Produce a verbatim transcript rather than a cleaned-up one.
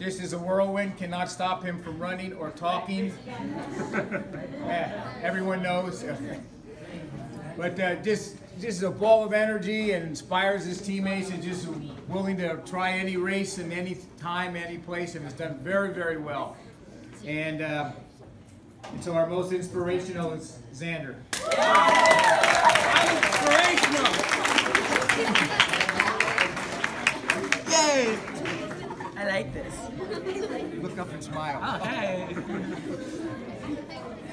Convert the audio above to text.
just as a whirlwind cannot stop him from running or talking. Yeah, everyone knows. But uh, just, just a ball of energy and inspires his teammates and just willing to try any race and any time, any place, and has done very, very well. And, uh, and so our most inspirational is Xander. Inspirational! Yay! I like this. Look up and smile. Oh, hey!